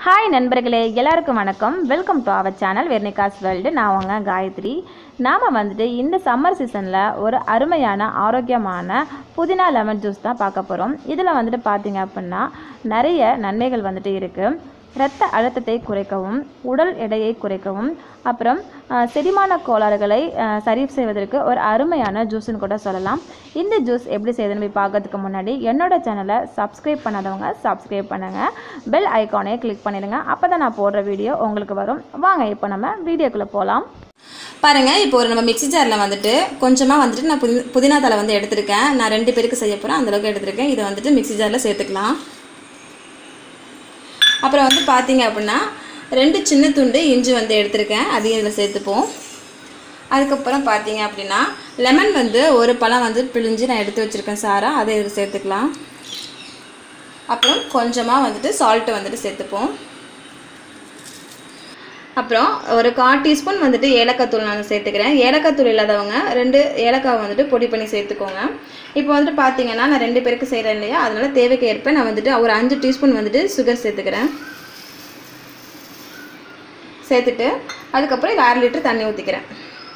Hi நண்பர்களே, எல்லாருக்கும் வணக்கம். Welcome to our channel Vernika's world. நான் உங்க காயத்ரி. நாம் வந்துட்டு இந்த சம்மர் சீசனில் ஒரு அருமையான ஆரோக்கியமான புதினா லெமன் ஜூஸ் தான் பார்க்க போகிறோம். இதில் வந்துட்டு பார்த்திங்க அப்படின்னா நிறைய நன்மைகள் வந்துட்டு இருக்குது. இரத்த அழுத்தத்தை குறைக்கவும், உடல் எடையை குறைக்கவும், அப்புறம் செரிமான கோளாறுகளை சரி செய்வதற்கு ஒரு அருமையான ஜூஸ்ன்னு கூட சொல்லலாம். இந்த ஜூஸ் எப்படி செய்யுதுன்னு போய் பார்க்கறதுக்கு முன்னாடி என்னோட சேனலை சப்ஸ்கிரைப் பண்ணாதவங்க சப்ஸ்கிரைப் பண்ணுங்கள், பெல் ஐக்கானே கிளிக் பண்ணிடுங்க. அப்போ தான் நான் போடுற வீடியோ உங்களுக்கு வரும். வாங்க இப்போ நம்ம வீடியோக்குள்ளே போகலாம். பாருங்கள், இப்போ ஒரு நம்ம மிக்ஸி ஜாரில் வந்துட்டு கொஞ்சமாக வந்துட்டு நான் புதினா தலை வந்து எடுத்துருக்கேன். நான் 2 பேருக்கு செய்ய போகிறேன், அந்தளவுக்கு எடுத்துருக்கேன். இதை வந்துட்டு மிக்ஸி ஜாரில் சேர்த்துக்கலாம். அப்புறம் வந்து பார்த்திங்க அப்படின்னா 2 சின்ன துண்டு இஞ்சி வந்து எடுத்திருக்கேன், அதையும் இதில் சேர்த்துப்போம். அதுக்கப்புறம் பார்த்திங்க அப்படின்னா லெமன் வந்து ஒரு பழம் வந்து பிழிஞ்சு நான் எடுத்து வச்சுருக்கேன் சாரா, அதை இதில் சேர்த்துக்கலாம். அப்புறம் கொஞ்சமாக வந்துட்டு சால்ட்டு வந்துட்டு சேர்த்துப்போம். அப்புறம் ஒரு 1/4 டீஸ்பூன் வந்துட்டு ஏலக்காய் தூள் நான் சேர்த்துக்கிறேன். ஏலக்காய் தூள் இல்லாதவங்க 2 ஏலக்காய் வந்துட்டு பொடி பண்ணி சேர்த்துக்கோங்க. இப்போ வந்துட்டு பார்த்தீங்கன்னா நான் 2 பேருக்கு செய்கிறேன் இல்லையா, அதனால தேவைக்கு ஏற்ப நான் வந்துட்டு ஒரு 5 டீஸ்பூன் வந்துட்டு சுகர் சேர்த்துக்கிறேன். சேர்த்துட்டு அதுக்கப்புறம் 1/2 லிட்டர் தண்ணி ஊற்றிக்கிறேன்.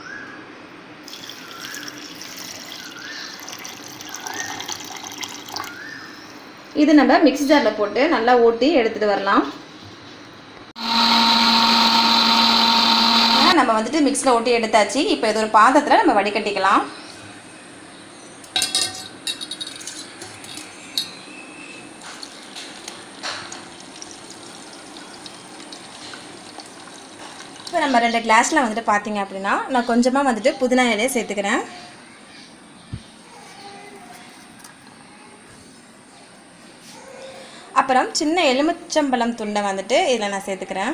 இது நம்ம மிக்ஸி ஜாரில் போட்டு நல்லா ஊற்றி எடுத்துகிட்டு வரலாம். நம்ம வந்துட்டு மிக்ஸில் ஊற்றி எடுத்தாச்சு. இப்போ இது ஒரு பாத்திரத்தில் நம்ம வடிகட்டிக்கலாம். இப்போ நம்ம 2 கிளாஸில் வந்துட்டு பார்த்தீங்க அப்படின்னா நான் கொஞ்சமாக வந்துட்டு புதினா இலையை சேர்த்துக்கிறேன். அப்புறம் சின்ன எலுமிச்சம்பழம் துண்டை வந்துட்டு இதில் நான் சேர்த்துக்கிறேன்.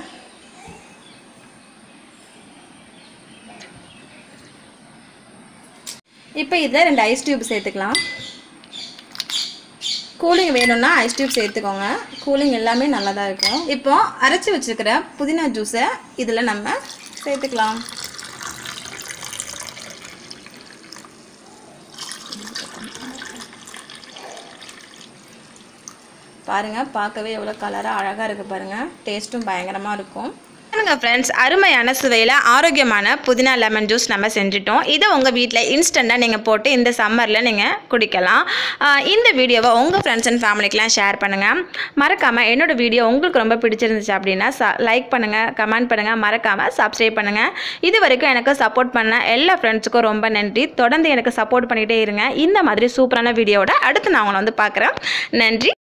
இப்போ இதில் 2 ஐஸ் டியூப் சேர்த்துக்கலாம். கூலிங் வேணும்னா ஐஸ் டியூப் சேர்த்துக்கோங்க, கூலிங் எல்லாமே நல்லா தான் இருக்கும். இப்போ அரைச்சி வச்சுருக்கிற புதினா ஜூஸை இதில் நம்ம சேர்த்துக்கலாம். பாருங்கள், பார்க்கவே எவ்வளோ கலராக அழகாக இருக்குது பாருங்கள். டேஸ்ட்டும் பயங்கரமாக இருக்கும். ஃப்ரெண்ட்ஸ், அருமையான சுவையில் ஆரோக்கியமான புதினா லெமன் ஜூஸ் நம்ம செஞ்சுட்டோம். இதை உங்கள் வீட்டில் இன்ஸ்டண்ட்டாக நீங்கள் போட்டு இந்த சம்மரில் நீங்கள் குடிக்கலாம். இந்த வீடியோவை உங்கள் ஃப்ரெண்ட்ஸ் அண்ட் ஃபேமிலிக்கெலாம் ஷேர் பண்ணுங்கள். மறக்காமல் என்னோடய வீடியோ உங்களுக்கு ரொம்ப பிடிச்சிருந்துச்சு அப்படின்னா லைக் பண்ணுங்கள், கமெண்ட் பண்ணுங்கள், மறக்காமல் சப்ஸ்கிரைப் பண்ணுங்கள். இது வரைக்கும் எனக்கு சப்போர்ட் பண்ண எல்லா ஃப்ரெண்ட்ஸுக்கும் ரொம்ப நன்றி. தொடர்ந்து எனக்கு சப்போர்ட் பண்ணிகிட்டே இருங்க. இந்த மாதிரி சூப்பரான வீடியோவோட அடுத்து நான் உங்களை வந்து பார்க்குறேன். நன்றி.